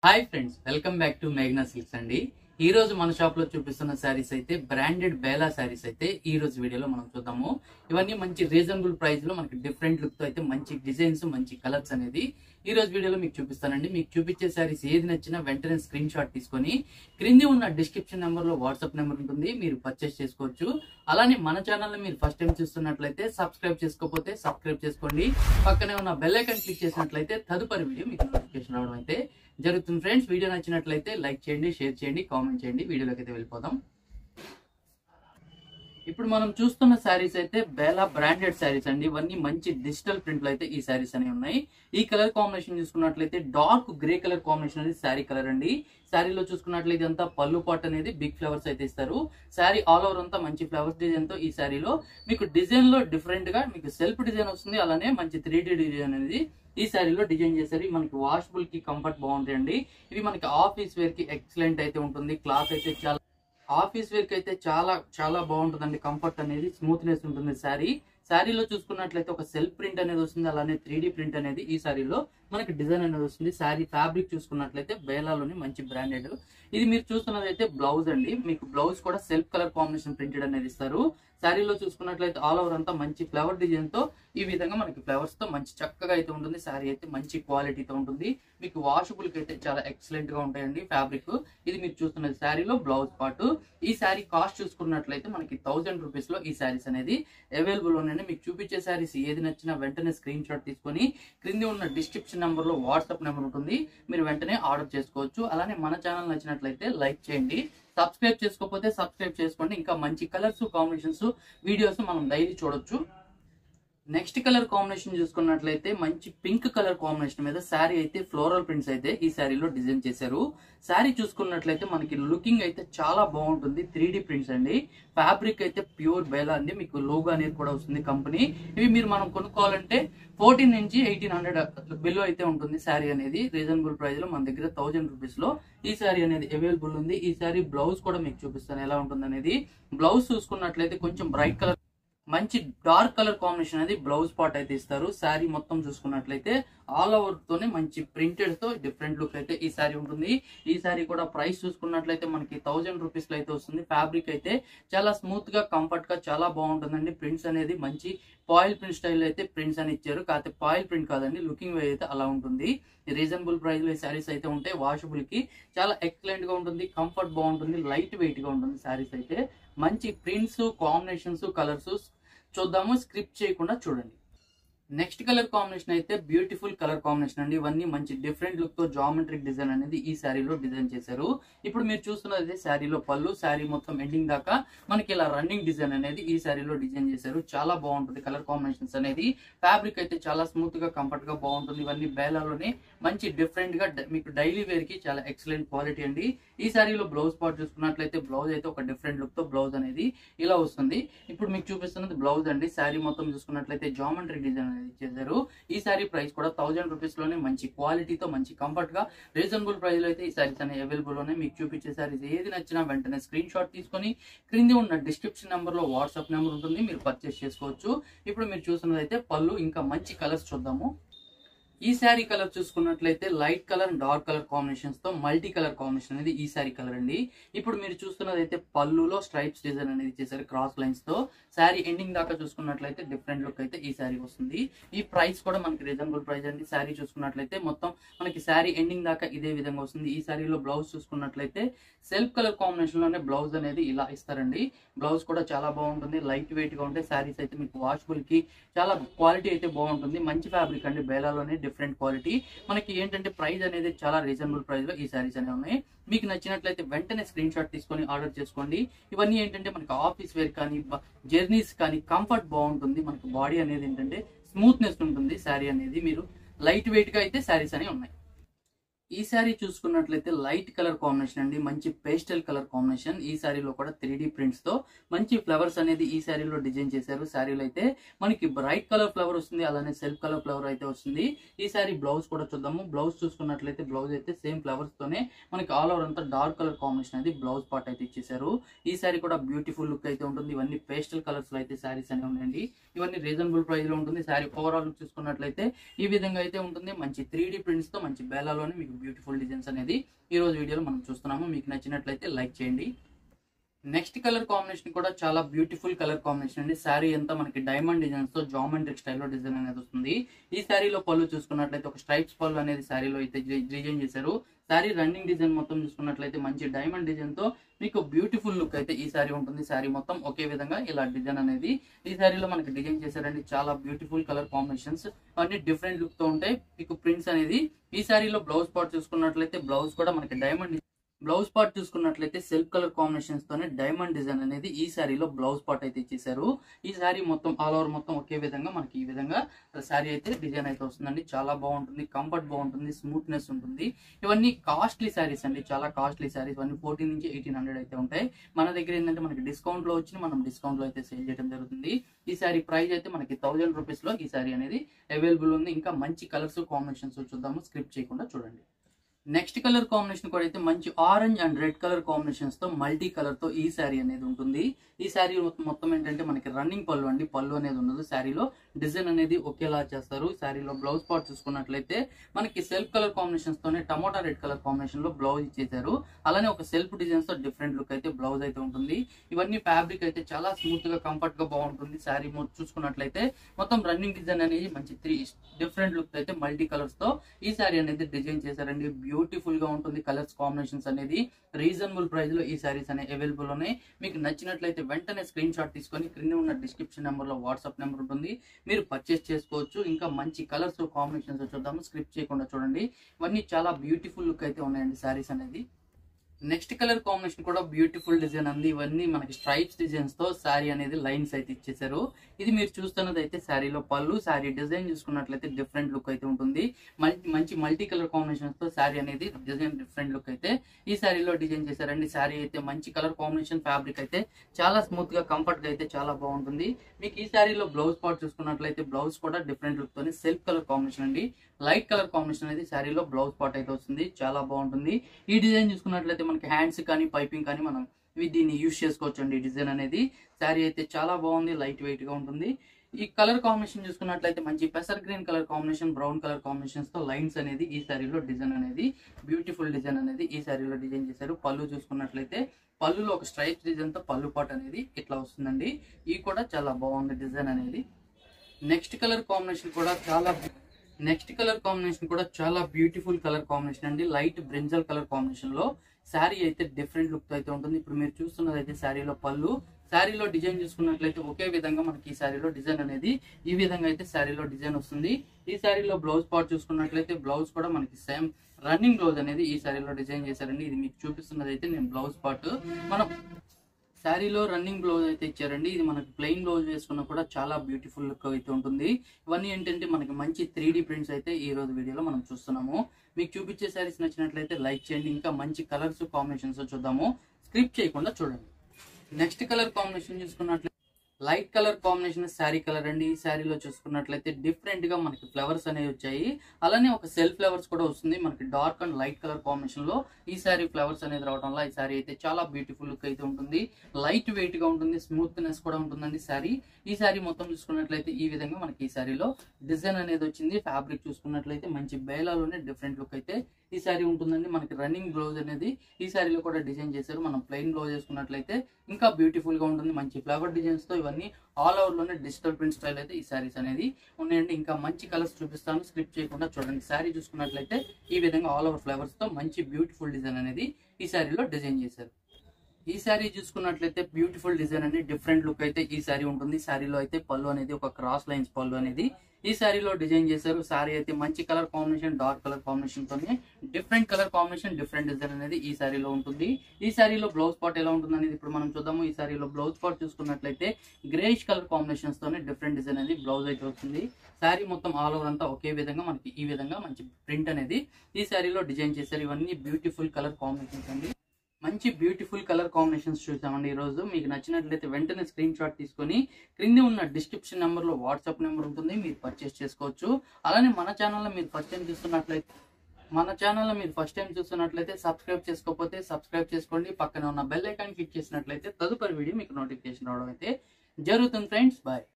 Hi friends, welcome back to మేఘ్నా silks అండి. ఈ రోజు మన షాప్ లో చూపిస్తున్న శారీస్ అయితే బ్రాండెడ్ బేలా శారీస్ అయితే ఈ రోజు వీడియోలో మనం చూద్దాము. ఇవన్నీ మంచి రీజనబుల్ ప్రైస్ లో మనకి డిఫరెంట్ లుక్ తో అయితే మంచి డిజైన్స్, మంచి కలర్స్ అనేది ఈ రోజు వీడియోలో మీకు చూపిస్తానండి. మీకు చూపించే శారీస్ ఏది నచ్చినా వెంటనే స్క్రీన్ షాట్ తీసుకొని క్రింది ఉన్న డిస్క్రిప్షన్ నెంబర్ లో వాట్సాప్ నెంబర్ ఉంటుంది, మీరు పర్చేస్ చేసుకోవచ్చు. అలానే మన ఛానల్ మీరు ఫస్ట్ టైం చూస్తున్నట్లయితే సబ్స్క్రైబ్ చేసుకోకపోతే సబ్స్క్రైబ్ చేసుకోండి. పక్కనే ఉన్న బెల్ ఐకాన్ క్లిక్ చేసినట్లయితే తదుపరి వీడియో మీకు నోటిఫికేషన్ రావడం అయితే జరుగుతుంది. ఫ్రెండ్స్, వీడియో నచ్చినట్లయితే లైక్ చేయండి, షేర్ చేయండి, కామెంట్ చేయండి. వీడియోలోకి అయితే వెళ్ళిపోదాం. ఇప్పుడు మనం చూస్తున్న శారీస్ అయితే బేలా బ్రాండెడ్ శారీస్ అండి. ఇవన్నీ మంచి డిజిటల్ ప్రింట్లు అయితే ఈ శారీస్ అనేవి ఉన్నాయి. ఈ కలర్ కాంబినేషన్ చూసుకున్నట్లయితే డార్క్ గ్రే కలర్ కాంబినేషన్ అనేది శారీ కలర్ అండి. శారీలో చూసుకున్నట్లయితే అంతా పళ్ళు పాట్ అనేది బిగ్ ఫ్లవర్స్ అయితే ఇస్తారు. శారీ ఆల్ ఓవర్ అంతా మంచి ఫ్లవర్స్ డిజైన్ తో ఈ శారీలో మీకు డిజైన్ లో డిఫరెంట్ గా మీకు సెల్ఫ్ డిజైన్ వస్తుంది. అలానే మంచి 3D డిజైన్ అనేది ఈ శారీలో డిజైన్ చేశారు. మనకి వాషబుల్ కి కంఫర్ట్ బాగుంటాయండి. ఇవి మనకి ఆఫీస్ వేర్ కి ఎక్సలెంట్ అయితే ఉంటుంది. క్లాత్ అయితే చాలా ఆఫీస్ వేర్ కి అయితే చాలా చాలా బాగుంటుందండి. కంఫర్ట్ అనేది, స్మూత్నెస్ ఉంటుంది. శారీలో చూసుకున్నట్లయితే ఒక సెల్ఫ్ ప్రింట్ అనేది వస్తుంది. అలానే 3D ప్రింట్ అనేది ఈ శారీలో మనకి డిజైన్ అనేది వస్తుంది. శారీ ఫ్యాబ్రిక్ చూసుకున్నట్లయితే బేలాలోని మంచి బ్రాండెడ్. ఇది మీరు చూస్తున్నది అయితే బ్లౌజ్ అండి. మీకు బ్లౌజ్ కూడా సెల్ఫ్ కలర్ కాంబినేషన్ ప్రింటెడ్ అనేది ఇస్తారు. శారీలో చూసుకున్నట్లయితే ఆల్ ఓవర్ అంతా మంచి ఫ్లవర్ డిజైన్ తో ఈ విధంగా మనకి ఫ్లవర్స్ తో మంచి చక్కగా అయితే ఉంటుంది. శారీ అయితే మంచి క్వాలిటీతో ఉంటుంది. మీకు వాషబుల్ కి అయితే చాలా ఎక్సలెంట్ గా ఉంటాయండి ఫ్యాబ్రిక్. ఇది మీరు చూస్తున్నది శారీలో బ్లౌజ్ పార్ట్. ఈ శారీ కాస్ట్ చూసుకున్నట్లయితే మనకి 1000 రూపీస్ లో ఈ శారీస్ అనేది అవైలబుల్ ఉన్నాయండి. మీకు చూపించే శారీస్ ఏది నచ్చినా వెంటనే స్క్రీన్ షాట్ తీసుకొని క్రింది ఉన్న డిస్క్రిప్షన్ నెంబర్ లో వాట్సాప్ నెంబర్ ఉంటుంది, మీరు వెంటనే ఆర్డర్ చేసుకోవచ్చు. అలానే మన ఛానల్ నచ్చినట్లయితే లైక్ చేయండి, సబ్స్క్రైబ్ చేసుకోకపోతే సబ్స్క్రైబ్ చేసుకోండి. ఇంకా మంచి కలర్స్, కాంబినేషన్స్ వీడియోస్ మనం డైలీ చూడొచ్చు. నెక్స్ట్ కలర్ కాంబినేషన్ చూసుకున్నట్లయితే మంచి పింక్ కలర్ కాంబినేషన్ మీద శారీ అయితే ఫ్లోరల్ ప్రింట్స్ అయితే ఈ శారీలో డిజైన్ చేశారు. శారీ చూసుకున్నట్లయితే మనకి లుకింగ్ అయితే చాలా బాగుంటుంది. 3D ప్రింట్స్ అండి. ఫ్యాబ్రిక్ అయితే ప్యూర్ బేలా అండి. మీకు లోగో అనేది కూడా వస్తుంది కంపెనీ. ఇవి మీరు మనం కొనుక్కోవాలంటే 14 నుంచి 1800 బిలో అయితే ఉంటుంది. శారీ అనేది రీజనబుల్ ప్రైస్ లో మన దగ్గర 1000 రూపీస్ లో ఈ శారీ అనేది అవైలబుల్ ఉంది. ఈ శారీ బ్లౌజ్ కూడా మీకు చూపిస్తాను ఎలా ఉంటుంది అనేది. బ్లౌజ్ చూసుకున్నట్లయితే కొంచెం బ్రైట్ కలర్, మంచి డార్క్ కలర్ కాంబినేషన్ అనేది బ్లౌజ్ పార్ట్ అయితే ఇస్తారు. శారీ మొత్తం చూసుకున్నట్లయితే ఆల్ ఓవర్ తోనే మంచి ప్రింటెడ్ తో డిఫరెంట్ లుక్ అయితే ఈ శారీ ఉంటుంది. ఈ శారీ కూడా ప్రైస్ చూసుకున్నట్లయితే మనకి 1000 రూపీస్ లో అయితే వస్తుంది. ఫ్యాబ్రిక్ అయితే చాలా స్మూత్ గా, కంఫర్ట్ గా చాలా బాగుంటుందండి. ప్రింట్స్ అనేది మంచి పాయిల్ ప్రింట్ స్టైల్ అయితే ప్రింట్స్ అని ఇచ్చారు. కాకపోతే పాయిల్ ప్రింట్ కాదండి, లుకింగ్ వే అయితే అలా ఉంటుంది. రీజనబుల్ ప్రైస్ లో ఈ శారీస్ అయితే ఉంటాయి. వాషబుల్ కి చాలా ఎక్సలెంట్ గా ఉంటుంది. కంఫర్ట్ బాగుంటుంది. లైట్ వెయిట్ గా ఉంటుంది. శారీస్ అయితే మంచి ప్రింట్స్, కాంబినేషన్స్, కలర్స్ చూద్దాము. స్క్రిప్ట్ చేయకుండా చూడండి. నెక్స్ట్ కలర్ కాంబినేషన్ అయితే బ్యూటిఫుల్ కలర్ కాంబినేషన్ అండి. ఇవన్నీ మంచి డిఫరెంట్ లుక్ తో జామెట్రిక్ డిజైన్ అనేది ఈ శారీలో డిజైన్ చేశారు. ఇప్పుడు మీరు చూస్తున్నది శారీలో పళ్ళు. శారీ మొత్తం ఎండింగ్ దాకా మనకి ఇలా రన్నింగ్ డిజైన్ అనేది ఈ శారీలో డిజైన్ చేశారు. చాలా బాగుంటుంది కలర్ కాంబినేషన్స్ అనేది. ఫ్యాబ్రిక్ అయితే చాలా స్మూత్ గా, కంఫర్ట్ గా బాగుంటుంది. ఇవన్నీ బేలాలోనే మంచి డిఫరెంట్ గా మీకు డైలీ వేర్ కి చాలా ఎక్సలెంట్ క్వాలిటీ అండి. ఈ శారీలో బ్లౌజ్ పార్ట్ చూసుకున్నట్లయితే బ్లౌజ్ అయితే ఒక డిఫరెంట్ లుక్ తో బ్లౌజ్ అనేది ఇలా వస్తుంది. ఇప్పుడు మీకు చూపిస్తున్నది బ్లౌజ్ అండి. శారీ మొత్తం చూసుకున్నట్లయితే జామెట్రిక్ డిజైన్ చేశారు. ఈ శారీ ప్రైస్ కూడా 1000 రూపీస్ లోనే మంచి క్వాలిటీతో, మంచి కంఫర్ట్ గా, రీజనబుల్ ప్రైస్ లో అయితే ఈ శారీస్ అనేవి అవైలబుల్ ఉన్నాయి. మీకు చూపించే శారీస్ ఏది నచ్చినా వెంటనే స్క్రీన్ షాట్ తీసుకొని క్రింది ఉన్న డిస్క్రిప్షన్ నెంబర్ లో వాట్సాప్ నెంబర్ ఉంటుంది, మీరు పర్చేస్ చేసుకోవచ్చు. ఇప్పుడు మీరు చూస్తున్నది అయితే పళ్ళు. ఇంకా మంచి కలర్స్ చూద్దాము. ఈ శారీ కలర్ చూసుకున్నట్లయితే light colour and dark colour combinations తో మల్టీ కలర్ కాంబినేషన్ అనేది ఈ శారీ కలర్ అండి. ఇప్పుడు మీరు చూస్తున్నది అయితే పళ్ళులో స్ట్రైప్స్ డిజైన్ అనేది చేశారు క్రాస్ లైన్స్ తో. శారీ ఎండింగ్ దాకా చూసుకున్నట్లయితే డిఫరెంట్ లుక్ అయితే ఈ శారీ వస్తుంది. ఈ ప్రైస్ కూడా మనకి రీజనబుల్ ప్రైస్ అండి. శారీ చూసుకున్నట్లయితే మొత్తం మనకి శారీ ఎండింగ్ దాకా ఇదే విధంగా వస్తుంది. ఈ శారీలో బ్లౌజ్ చూసుకున్నట్లయితే సెల్ఫ్ కలర్ కాంబినేషన్ లోనే బ్లౌజ్ అనేది ఇలా ఇస్తారండి. బ్లౌజ్ కూడా చాలా బాగుంటుంది. లైట్ వెయిట్ గా ఉంటే శారీస్ అయితే మీకు వాషబుల్ కి చాలా క్వాలిటీ అయితే బాగుంటుంది. మంచి ఫ్యాబ్రిక్ అండి. బేలాలోనే డిఫరెంట్ క్వాలిటీ. మనకి ఏంటంటే ప్రైస్ అనేది చాలా రీజనబుల్ ప్రైస్ లో ఈ శారీస్ అనేవి ఉన్నాయి. మీకు నచ్చినట్లయితే వెంటనే స్క్రీన్ షాట్ తీసుకొని ఆర్డర్ చేసుకోండి. ఇవన్నీ ఏంటంటే మనకి ఆఫీస్ వేర్ కానీ, జర్నీస్ కానీ కంఫర్ట్ బాగుంటుంది. మనకి బాడీ అనేది ఏంటంటే స్మూత్నెస్ ఉంటుంది. శారీ అనేది మీరు లైట్ వెయిట్ గా అయితే శారీస్ అనేవి ఉన్నాయి. ఈ శారీ చూసుకున్నట్లయితే లైట్ కలర్ కాంబినేషన్ అండి. మంచి పేస్టల్ కలర్ కాంబినేషన్. ఈ శారీలో కూడా 3D ప్రింట్స్ తో మంచి ఫ్లవర్స్ అనేది ఈ శారీలో డిజైన్ చేశారు. శారీలో అయితే మనకి బ్రైట్ కలర్ ఫ్లవర్ వస్తుంది, అలానే సెల్ఫ్ కలర్ ఫ్లవర్ అయితే వస్తుంది. ఈ శారీ బ్లౌజ్ కూడా చూద్దాము. బ్లౌజ్ చూసుకున్నట్లయితే బ్లౌజ్ అయితే సేమ్ ఫ్లవర్స్ తోనే మనకి ఆల్ ఓవర్ అంతా డార్క్ కలర్ కాంబినేషన్ అనేది బ్లౌజ్ పార్ట్ అయితే ఇచ్చేసారు. ఈ శారీ కూడా బ్యూటిఫుల్ లుక్ అయితే ఉంటుంది. ఇవన్నీ పేస్టల్ కలర్స్ లో అయితే శారీస్ అనేవి ఉన్నాయండి. ఇవన్నీ రీజనబుల్ ప్రైస్ లో ఉంటుంది. శారీ ఓవరాల్ లుక్ చూసుకున్నట్లయితే ఈ విధంగా అయితే ఉంటుంది. మంచి 3D ప్రింట్స్ తో మంచి బేలాలోనే మీకు బ్యూటిఫుల్ డిజైన్స్ అనేది ఈ రోజు వీడియోలో మనం చూస్తున్నాము. మీకు నచ్చినట్లయితే లైక్ చేయండి. నెక్స్ట్ కలర్ కాంబినేషన్ కూడా చాలా బ్యూటిఫుల్ కలర్ కాంబినేషన్ అండి. శారీ అంతా మనకి డైమండ్ డిజైన్స్ తో జామెట్రిక్ స్టైల్లో డిజైన్ అనేది వస్తుంది. ఈ శారీలో పళ్ళు చూసుకున్నట్లయితే ఒక స్ట్రైప్స్ పళ్ళు అనేది శారీలో అయితే డిజైన్ చేశారు. శారీ రన్నింగ్ డిజైన్ మొత్తం చూసుకున్నట్లయితే మంచి డైమండ్ డిజైన్ తో మీకు బ్యూటిఫుల్ లుక్ అయితే ఈ శారీ ఉంటుంది. శారీ మొత్తం ఒకే విధంగా ఇలా డిజైన్ అనేది ఈ శారీలో మనకి డిజైన్ చేశారండి. చాలా బ్యూటిఫుల్ కలర్ కాంబినేషన్స్ అన్ని డిఫరెంట్ లుక్ తో ఉంటాయి. మీకు ప్రింట్స్ అనేది ఈ శారీలో బ్లౌజ్ పార్ట్ చూసుకున్నట్లయితే బ్లౌజ్ కూడా మనకి డైమండ్ బ్లౌజ్ పార్ట్ చూసుకున్నట్లయితే సెల్ఫ్ కలర్ కాంబినేషన్స్ తోనే డైమండ్ డిజైన్ అనేది ఈ శారీలో బ్లౌజ్ పార్ట్ అయితే ఇచ్చేసారు. ఈ శారీ మొత్తం ఆల్ ఓవర్ మొత్తం ఒకే విధంగా మనకి ఈ విధంగా శారీ అయితే డిజైన్ అయితే వస్తుందండి. చాలా బాగుంటుంది, కంఫర్ట్ బాగుంటుంది, స్మూత్నెస్ ఉంటుంది. ఇవన్నీ కాస్ట్లీ శారీస్ అండి, చాలా కాస్ట్లీ శారీస్. ఇవన్నీ 14 నుంచి 1800 అయితే ఉంటాయి. మన దగ్గర ఏంటంటే మనకి డిస్కౌంట్ లో వచ్చి మనం డిస్కౌంట్ లో అయితే సేల్ చేయడం జరుగుతుంది. ఈ శారీ ప్రైస్ అయితే మనకి 1000 రూపీస్ లో ఈ శారీ అనేది అవైలబుల్ ఉంది. ఇంకా మంచి కలర్స్ కాంబినేషన్స్ చూద్దాము, స్క్రిప్ట్ చేయకుండా చూడండి. నెక్స్ట్ కలర్ కాంబినేషన్ కూడా అయితే మంచి orange and red colour combinations తో మల్టీ కలర్ తో ఈ శారీ అనేది ఉంటుంది. ఈ శారీ మొత్తం ఏంటంటే మనకి రన్నింగ్ పళ్ళు అండి, పళ్ళు అనేది ఉండదు. శారీలో డిజైన్ అనేది ఒకేలా చేస్తారు. శారీలో బ్లౌజ్ పార్ట్ చూసుకున్నట్లయితే మనకి సెల్ఫ్ కలర్ కాంబినేషన్స్ తోనే టమోటా రెడ్ కలర్ కాంబినేషన్ లో బ్లౌజ్ ఇచ్చేసారు. అలానే ఒక సెల్ఫ్ డిజైన్స్ తో డిఫరెంట్ లుక్ అయితే బ్లౌజ్ అయితే ఉంటుంది. ఇవన్నీ ఫ్యాబ్రిక్ అయితే చాలా స్మూత్ గా కంఫర్ట్ గా బాగుంటుంది. శారీ చూసుకున్నట్లయితే మొత్తం రన్నింగ్ డిజైన్ అనేది మంచి 3 డిఫరెంట్ లుక్ అయితే మల్టీ కలర్స్ తో ఈ శారీ అనేది డిజైన్ చేశారండి. బ్యూటిఫుల్ గా ఉంటుంది. కలర్స్ కాంబినేషన్స్ అనేది రీజనబుల్ ప్రైస్ లో ఈ శారీస్ అనేవి అవైలబుల్ ఉన్నాయి. మీకు నచ్చినట్లయితే వెంటనే స్క్రీన్ షాట్ తీసుకొని క్రింద ఉన్న డిస్క్రిప్షన్ నెంబర్ లో వాట్సాప్ నెంబర్ ఉంటుంది, మీరు పర్చేస్ చేసుకోవచ్చు. ఇంకా మంచి కలర్స్ కాంబినేషన్స్ చూద్దాము, స్క్రిప్ట్ చేయకుండా చూడండి. ఇవన్నీ చాలా బ్యూటిఫుల్ లుక్ అయితే ఉన్నాయండి శారీస్ అనేది. నెక్స్ట్ కలర్ కాంబినేషన్ కూడా బ్యూటిఫుల్ డిజైన్ అంది. ఇవన్నీ మనకి స్ట్రైప్స్ డిజైన్స్ తో శారీ అనేది లైన్స్ అయితే ఇచ్చేసారు. ఇది మీరు చూస్తున్నది అయితే శారీలో పళ్ళు. శారీ డిజైన్ చూసుకున్నట్లయితే డిఫరెంట్ లుక్ అయితే ఉంటుంది. మంచి మల్టీ కలర్ కాంబినేషన్స్ తో శారీ అనేది డిజైన్ డిఫరెంట్ లుక్ అయితే ఈ శారీలో డిజైన్ చేశారండి. శారీ అయితే మంచి కలర్ కాంబినేషన్, ఫ్యాబ్రిక్ అయితే చాలా స్మూత్ గా కంఫర్ట్ గా అయితే చాలా బాగుంటుంది. మీకు ఈ శారీలో బ్లౌజ్ పార్ట్ చూసుకున్నట్లయితే బ్లౌజ్ కూడా డిఫరెంట్ లుక్ తోని సెల్ఫ్ కలర్ కాంబినేషన్ అండి. లైట్ కలర్ కాంబినేషన్ అనేది శారీలో బ్లౌజ్ పార్ట్ అయితే వస్తుంది. చాలా బాగుంటుంది. ఈ డిజైన్ చూసుకున్నట్లయితే మనకి హ్యాండ్స్ కానీ పైపింగ్ కానీ మనం దీన్ని యూజ్ చేసుకోవచ్చు అండి. డిజైన్ అనేది శారీ అయితే చాలా బాగుంది, లైట్ వెయిట్ గా ఉంటుంది. ఈ కలర్ కాంబినేషన్ చూసుకున్నట్లయితే మంచి పెసర్ green colour combination, brown colour combinations తో లైన్స్ అనేది ఈ శారీలో డిజైన్ అనేది బ్యూటిఫుల్ డిజైన్ అనేది ఈ శారీలో డిజైన్ చేశారు. పళ్ళు చూసుకున్నట్లయితే పళ్ళులో ఒక స్ట్రైప్స్ డిజైన్ తో పళ్ళు పాట్ అనేది ఇట్లా వస్తుందండి. ఈ కూడా చాలా బాగుంది డిజైన్ అనేది. నెక్స్ట్ కలర్ కాంబినేషన్ కూడా చాలా బ్యూటిఫుల్ కలర్ కాంబినేషన్ అండి. లైట్ బ్రింజల్ కలర్ కాంబినేషన్ లో శారీ అయితే డిఫరెంట్ లుక్ అయితే ఉంటుంది. ఇప్పుడు మీరు చూస్తున్నది అయితే శారీలో పళ్ళు. శారీలో డిజైన్ చూసుకున్నట్లయితే ఒకే విధంగా మనకి ఈ శారీలో డిజైన్ అనేది ఈ విధంగా అయితే శారీలో డిజైన్ వస్తుంది. ఈ శారీలో బ్లౌజ్ పార్ట్ చూసుకున్నట్లయితే బ్లౌజ్ కూడా మనకి సేమ్ రన్నింగ్ బ్లౌజ్ అనేది ఈ శారీలో డిజైన్ చేశారండి. ఇది మీకు చూపిస్తున్నది అయితే నేను బ్లౌజ్ పార్ట్. మనం శారీలో రన్నింగ్ బ్లౌజ్ అయితే ఇచ్చారండి. ఇది మనకి ప్లెయిన్ బ్లౌజ్ వేసుకున్నా కూడా చాలా బ్యూటిఫుల్ లుక్ అయితే ఉంటుంది. ఇవన్నీ ఏంటంటే మనకి మంచి 3D ప్రింట్స్ అయితే ఈ రోజు వీడియోలో మనం చూస్తున్నాము. మీకు చూపించే శారీస్ నచ్చినట్లయితే లైక్ చేయండి. ఇంకా మంచి కలర్స్ కాంబినేషన్స్ చూద్దాము, స్క్రిప్ట్ చేయకుండా చూడండి. నెక్స్ట్ కలర్ కాంబినేషన్ చూసుకున్నట్లయితే light colour combination sari colour అండి. ఈ శారీలో చూసుకున్నట్లయితే డిఫరెంట్ గా మనకి ఫ్లవర్స్ అనేవి వచ్చాయి. అలానే ఒక సెల్ఫ్ ఫ్లవర్స్ కూడా వస్తుంది. మనకి dark and light colour combination లో ఈ శారీ ఫ్లవర్స్ అనేది రావడం వల్ల ఈ శారీ అయితే చాలా బ్యూటిఫుల్ లుక్ అయితే ఉంటుంది. లైట్ వెయిట్ గా ఉంటుంది, స్మూత్నెస్ కూడా ఉంటుందండి శారీ. ఈ శారీ మొత్తం చూసుకున్నట్లయితే ఈ విధంగా మనకి ఈ శారీలో డిజైన్ అనేది వచ్చింది. ఫ్యాబ్రిక్ చూసుకున్నట్లయితే మంచి బేలాలోనే డిఫరెంట్ లుక్ అయితే ఈ శారీ ఉంటుందండి. మనకి రన్నింగ్ బ్లౌజ్ అనేది ఈ శారీలో కూడా డిజైన్ చేశారు. మనం ప్లెయిన్ బ్లౌజ్ వేసుకున్నట్లయితే ఇంకా బ్యూటిఫుల్ గా ఉంటుంది. మంచి ఫ్లవర్ డిజైన్స్ తో ఇవన్నీ ఆల్ ఓవర్ లోనే డిజిటల్ ప్రింట్ స్టైల్ అయితే ఈ శారీస్ అనేది ఉన్నాయండి. ఇంకా మంచి కలర్స్ చూపిస్తాను, స్క్రిప్ట్ చేయకుండా చూడండి. శారీ చూసుకున్నట్లయితే ఈ విధంగా ఆల్ ఓవర్ ఫ్లవర్స్ తో మంచి బ్యూటిఫుల్ డిజైన్ అనేది ఈ శారీలో డిజైన్ చేశారు. ఈ శారీ చూసుకున్నట్లయితే బ్యూటిఫుల్ డిజైన్ అనేది డిఫరెంట్ లుక్ అయితే ఈ శారీ ఉంటుంది. శారీలో అయితే పళ్ళు అనేది ఒక క్రాస్ లైన్స్ పళ్ళు అనేది ఈ శారీలో డిజైన్ చేశారు. శారీ అయితే మంచి colour combination, dark colour combination తోనే different colour combination, different design అనేది ఈ శారీలో ఉంటుంది. ఈ శారీలో బ్లౌజ్ పార్ట్ ఎలా ఉంటుంది అనేది ఇప్పుడు మనం చూద్దాము. ఈ శారీలో బ్లౌజ్ పార్ట్ చూసుకున్నట్లయితే గ్రేష్ కలర్ కాంబినేషన్స్ తోనే డిఫరెంట్ డిజైన్ అనేది బ్లౌజ్ అయితే వస్తుంది. శారీ మొత్తం ఆల్ ఓవర్ అంతా ఒకే విధంగా మనకి ఈ విధంగా మంచి ప్రింట్ అనేది ఈ శారీలో డిజైన్ చేశారు. ఇవన్నీ బ్యూటిఫుల్ కలర్ కాంబినేషన్స్ అండి. మంచి బ్యూటిఫుల్ కలర్ కాంబినేషన్స్ చూసామండి ఈ రోజు. మీకు నచ్చినట్లయితే వెంటనే స్క్రీన్ షాట్ తీసుకొని క్రింద ఉన్న డిస్క్రిప్షన్ నెంబర్ లో వాట్సాప్ నెంబర్ ఉంటుంది, మీరు పర్చేస్ చేసుకోవచ్చు. అలానే మన ఛానల్లో మీరు ఫస్ట్ టైం చూస్తున్నట్లయితే సబ్స్క్రైబ్ చేసుకోకపోతే సబ్స్క్రైబ్ చేసుకోండి. పక్కన ఉన్న బెల్ ఐకాన్ క్లిక్ చేసినట్లయితే తదుపరి వీడియో మీకు నోటిఫికేషన్ రావడం అయితే జరుగుతుంది ఫ్రెండ్స్. బాయ్.